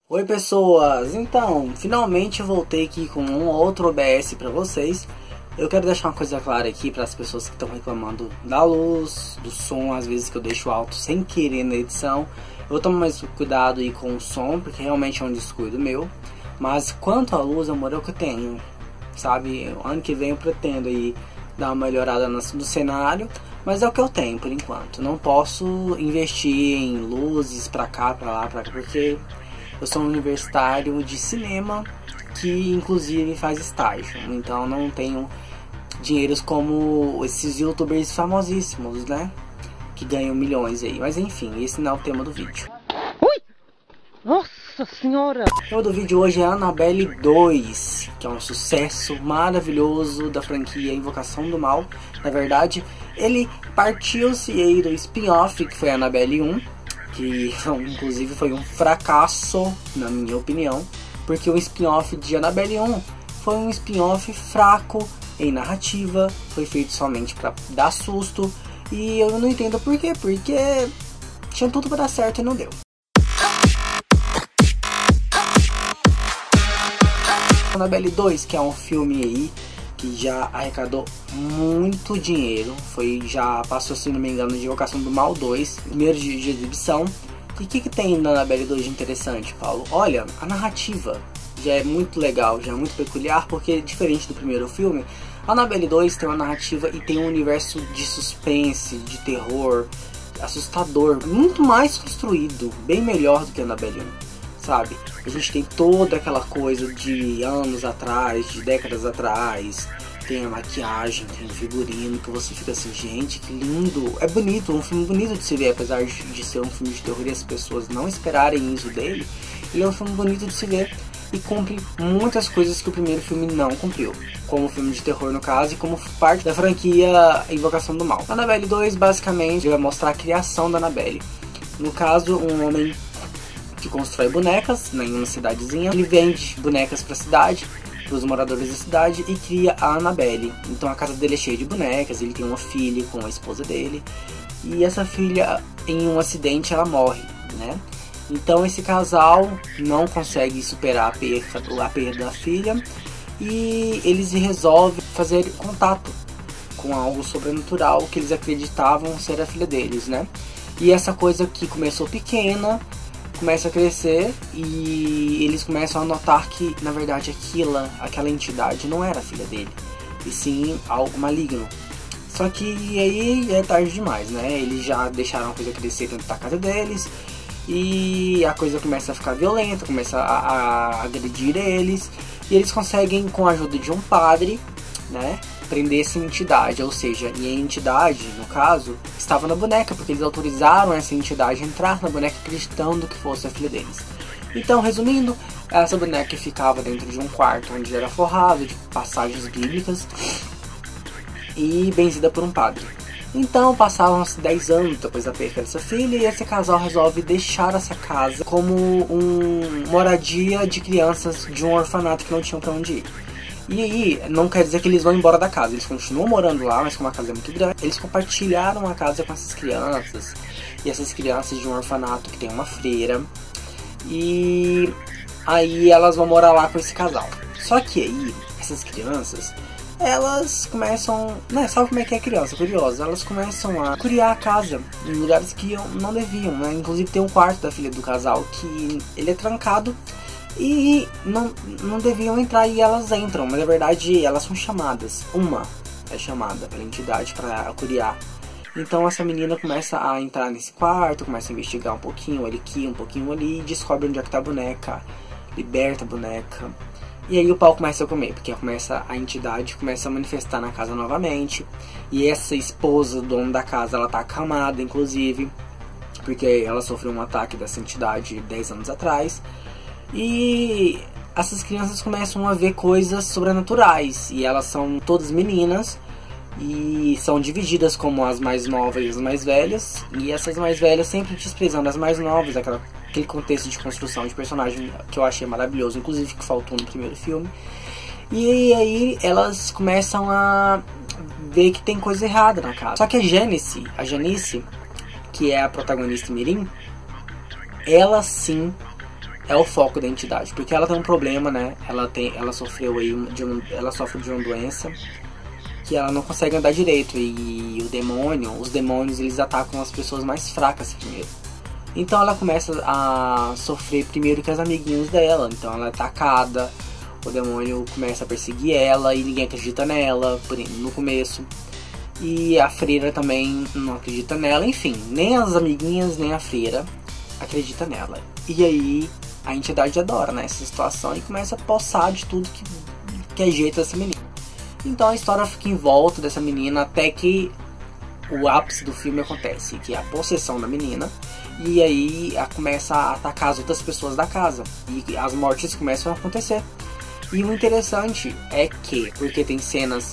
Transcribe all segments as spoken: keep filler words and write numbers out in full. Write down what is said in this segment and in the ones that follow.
Oi pessoas, então, finalmente eu voltei aqui com um outro O B S pra vocês. Eu quero deixar uma coisa clara aqui para as pessoas que estão reclamando da luz, do som, às vezes que eu deixo alto sem querer na edição. Eu vou tomar mais cuidado aí com o som, porque realmente é um descuido meu. Mas quanto à luz, amor, é o que eu tenho, sabe? Ano que vem eu pretendo aí dar uma melhorada no cenário, mas é o que eu tenho por enquanto. Não posso investir em luzes pra cá, pra lá, pra cá, porque eu sou um universitário de cinema que inclusive faz estágio, então não tenho dinheiros como esses youtubers famosíssimos, né? Que ganham milhões aí. Mas enfim, esse não é o tema do vídeo. Ui! Nossa senhora! O tema do vídeo hoje é Annabelle dois, que é um sucesso maravilhoso da franquia Invocação do Mal. Na verdade, ele partiu-se aí do spin-off que foi Annabelle um, que inclusive foi um fracasso, na minha opinião, porque o spin-off de Annabelle um foi um spin-off fraco em narrativa, foi feito somente para dar susto, e eu não entendo por quê, porque tinha tudo para dar certo e não deu. Annabelle dois, que é um filme aí que já arrecadou muito dinheiro, foi, já passou, se não me engano, de Invocação do Mal dois, primeiro dia de exibição. E o que, que tem na Annabelle dois de interessante, Paulo? Olha, a narrativa já é muito legal, já é muito peculiar, porque diferente do primeiro filme, a Annabelle dois tem uma narrativa e tem um universo de suspense, de terror, assustador, muito mais construído, bem melhor do que a Annabelle um, sabe? A gente tem toda aquela coisa de anos atrás, de décadas atrás, tem a maquiagem, tem o figurino, que você fica assim, gente, que lindo. É bonito, um filme bonito de se ver, apesar de, de ser um filme de terror e as pessoas não esperarem isso dele. Ele é um filme bonito de se ver e cumpre muitas coisas que o primeiro filme não cumpriu, como o filme de terror no caso, e como parte da franquia Invocação do Mal. Annabelle dois basicamente vai mostrar a criação da Annabelle. No caso, um homem que constrói bonecas em uma cidadezinha, ele vende bonecas para a cidade, para os moradores da cidade, e cria a Annabelle. Então a casa dele é cheia de bonecas, ele tem uma filha com a esposa dele, e essa filha, em um acidente, ela morre, né? Então esse casal não consegue superar a perda, a perda da filha, e eles resolvem fazer contato com algo sobrenatural que eles acreditavam ser a filha deles, né? E essa coisa que começou pequena começa a crescer, e eles começam a notar que, na verdade, aquela, aquela entidade não era a filha dele, e sim algo maligno. Só que aí é tarde demais, né? Eles já deixaram a coisa crescer dentro da casa deles, e a coisa começa a ficar violenta, começa a, a agredir eles, e eles conseguem, com a ajuda de um padre, né, prender essa entidade, ou seja, e a entidade, no caso, estava na boneca, porque eles autorizaram essa entidade a entrar na boneca acreditando que fosse a filha deles. Então, resumindo, essa boneca ficava dentro de um quarto onde era forrado de passagens bíblicas e benzida por um padre. Então, passavam-se dez anos depois da perda dessa filha, e esse casal resolve deixar essa casa como uma moradia de crianças de um orfanato que não tinham para onde ir. E aí, não quer dizer que eles vão embora da casa, eles continuam morando lá, mas como a casa é muito grande, eles compartilharam a casa com essas crianças, e essas crianças de um orfanato que tem uma freira, e aí elas vão morar lá com esse casal. Só que aí, essas crianças, elas começam, né, sabe como é que é criança, curiosa, elas começam a curiar a casa em lugares que não deviam, né, inclusive tem um quarto da filha do casal que ele é trancado, e não, não deviam entrar, e elas entram, mas na verdade elas são chamadas. Uma é chamada pela entidade para curiar. Então essa menina começa a entrar nesse quarto, começa a investigar um pouquinho ali aqui, um pouquinho ali, e descobre onde é que tá a boneca, liberta a boneca. E aí o pau começa a comer, porque começa, a entidade começa a manifestar na casa novamente. E essa esposa do dono da casa, ela tá acamada, inclusive, porque ela sofreu um ataque dessa entidade dez anos atrás. E essas crianças começam a ver coisas sobrenaturais, e elas são todas meninas, e são divididas como as mais novas e as mais velhas, e essas mais velhas sempre desprezando as mais novas, aquela, aquele contexto de construção de personagem que eu achei maravilhoso, inclusive que faltou no primeiro filme. E aí elas começam a ver que tem coisa errada na casa. Só que a Janice, a Janice, que é a protagonista mirim, ela sim é o foco da entidade, porque ela tem um problema, né? Ela tem, ela sofreu aí de um, ela sofre de uma doença que ela não consegue andar direito, e o demônio, os demônios, eles atacam as pessoas mais fracas primeiro. Então ela começa a sofrer primeiro que as amiguinhos dela, então ela é atacada, o demônio começa a perseguir ela e ninguém acredita nela no começo. E a freira também não acredita nela, enfim, nem as amiguinhas nem a freira acredita nela. E aí a entidade adora, né, essa situação e começa a possar de tudo que, que é jeito dessa menina. Então a história fica em volta dessa menina até que o ápice do filme acontece, que é a possessão da menina. E aí ela começa a atacar as outras pessoas da casa e as mortes começam a acontecer. E o interessante é que, porque tem cenas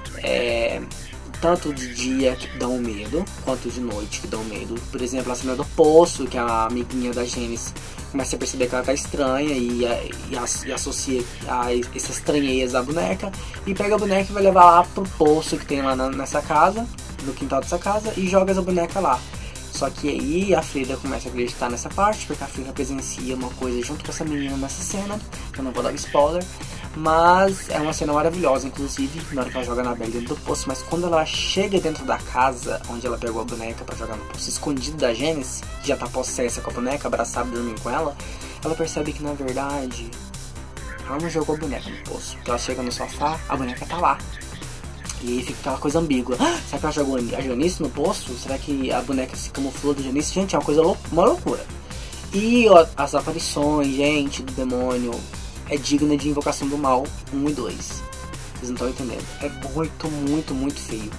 é, tanto de dia que dão medo, quanto de noite que dão medo. Por exemplo, a cena do poço, que a amiguinha da Janice começa a perceber que ela tá estranha e, e, e associa a essas estranheiras à boneca. E pega a boneca e vai levar lá pro poço que tem lá na, nessa casa, no quintal dessa casa, e joga essa boneca lá. Só que aí a freira começa a acreditar nessa parte, porque a freira presencia uma coisa junto com essa menina nessa cena, que eu não vou dar spoiler. Mas é uma cena maravilhosa, inclusive, na hora que ela joga na Belle dentro do poço. Mas quando ela chega dentro da casa, onde ela pegou a boneca pra jogar no poço, escondida da Janice, que já tá possessa com a boneca, abraçada, dormindo com ela, ela percebe que, na verdade, ela não jogou a boneca no poço. Porque ela chega no sofá, a boneca tá lá. E fica aquela coisa ambígua. Ah, será que ela jogou a Janice no poço? Será que a boneca se camuflou da Janice? Gente, é uma coisa louca, uma loucura. E ó, as aparições, gente, do demônio é digna de Invocação do Mal um e dois. Vocês não estão entendendo. É muito, muito, muito feio.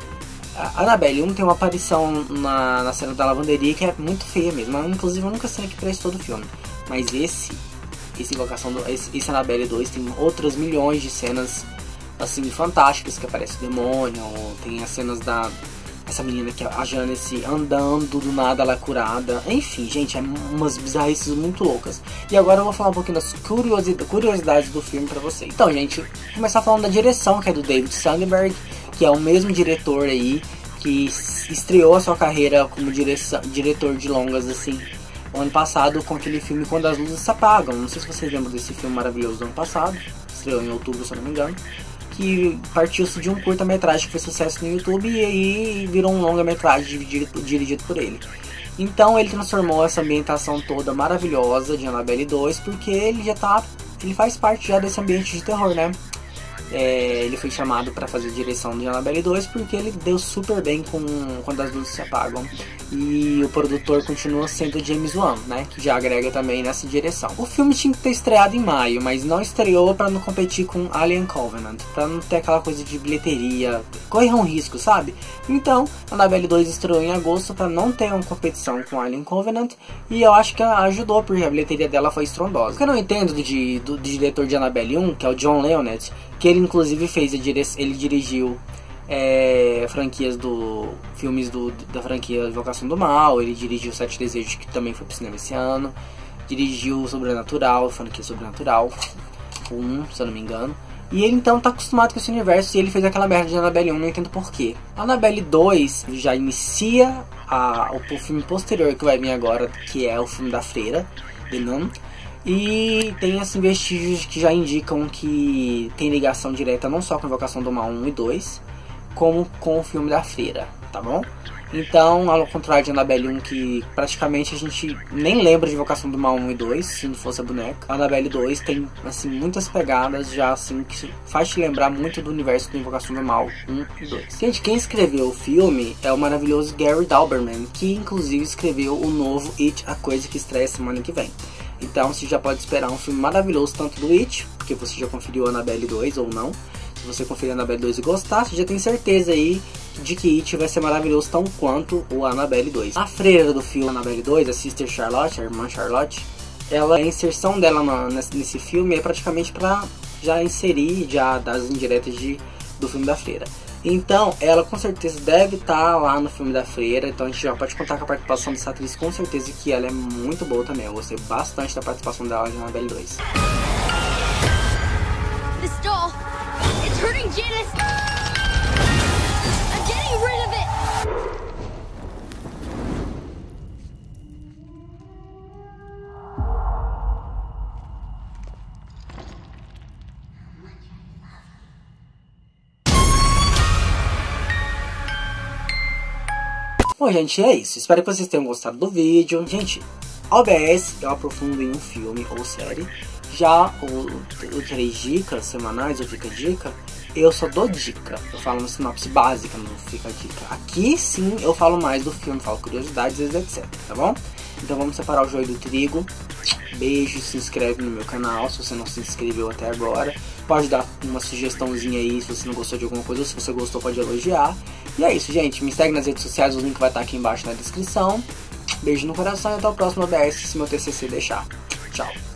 A Annabelle um tem uma aparição na, na cena da lavanderia que é muito feia mesmo. Inclusive, a única cena que presta todo o filme. Mas esse, esse Invocação do, esse, esse Annabelle dois tem outras milhões de cenas assim fantásticas, que aparece o demônio. Tem as cenas da essa menina que a Janice andando, do nada ela é curada. Enfim, gente, é umas bizarrices muito loucas. E agora eu vou falar um pouquinho das curiosidades, curiosidades do filme pra vocês. Então, gente, vou começar falando da direção, que é do David Sandberg, que é o mesmo diretor aí que estreou a sua carreira como direção, diretor de longas, assim, o ano passado, com aquele filme Quando as Luzes Se Apagam. Não sei se vocês lembram desse filme maravilhoso do ano passado, estreou em outubro, se eu não me engano, que partiu-se de um curta-metragem que fez sucesso no YouTube e aí virou um longa-metragem dirigido, dirigido por ele. Então ele transformou essa ambientação toda maravilhosa de Annabelle dois, porque ele já tá, ele faz parte já desse ambiente de terror, né? É, ele foi chamado para fazer direção de Annabelle dois porque ele deu super bem com Quando as Luzes Se Apagam. E o produtor continua sendo James Wan, né, que já agrega também nessa direção. O filme tinha que ter estreado em maio, mas não estreou para não competir com Alien Covenant, para não ter aquela coisa de bilheteria, correr um risco, sabe? Então, Annabelle dois estreou em agosto para não ter uma competição com Alien Covenant, e eu acho que ajudou, porque a bilheteria dela foi estrondosa. O que eu não entendo do, do, do diretor de Annabelle um, que é o John Leonet, que ele inclusive fez a dire... ele dirigiu é, franquias do filmes do, da franquia Invocação do Mal, ele dirigiu Sete Desejos, que também foi pro cinema esse ano, dirigiu Sobrenatural, franquia Sobrenatural um, se eu não me engano, e ele então tá acostumado com esse universo, e ele fez aquela merda de Annabelle um, não entendo porquê. Annabelle dois já inicia a, o, o filme posterior que vai vir agora, que é o filme da freira, The Nun. E tem assim vestígios que já indicam que tem ligação direta não só com Invocação do Mal um e dois, como com o filme da freira, tá bom? Então, ao contrário de Annabelle um, que praticamente a gente nem lembra de Invocação do Mal um e dois, se não fosse a boneca, Annabelle dois tem assim muitas pegadas já assim que faz te lembrar muito do universo do Invocação do Mal um e dois. Gente, quem escreveu o filme é o maravilhoso Gary Dauberman, que inclusive escreveu o novo It, a Coisa, que estreia semana que vem. Então você já pode esperar um filme maravilhoso, tanto do It, porque você já conferiu Annabelle dois ou não. Se você conferir Annabelle dois e gostar, você já tem certeza aí de que It vai ser maravilhoso tão quanto o Annabelle dois. A freira do filme Annabelle dois, a Sister Charlotte, a irmã Charlotte, ela, a inserção dela na, nesse filme é praticamente para já inserir, já das indiretas de, do filme da freira. Então, ela com certeza deve estar lá no filme da freira, então a gente já pode contar com a participação dessa atriz, com certeza que ela é muito boa também. Eu gostei bastante da participação dela em Annabelle dois. This doll, it's hurting Janice. I'm getting rid of it. Bom, gente, é isso. Espero que vocês tenham gostado do vídeo. Gente, O B S eu aprofundo em um filme ou série. Já o, o três dicas semanais, ou Fica Dica, eu só dou dica. Eu falo uma sinopse básica, não Fica Dica. Aqui sim eu falo mais do filme, falo curiosidades, etcétera. Tá bom? Então vamos separar o joio do trigo. Beijo, se inscreve no meu canal se você não se inscreveu até agora. Pode dar uma sugestãozinha aí se você não gostou de alguma coisa, ou se você gostou pode elogiar. E é isso, gente. Me segue nas redes sociais, o link vai estar aqui embaixo na descrição. Beijo no coração e até o próximo O B S, se meu T C C deixar. Tchau.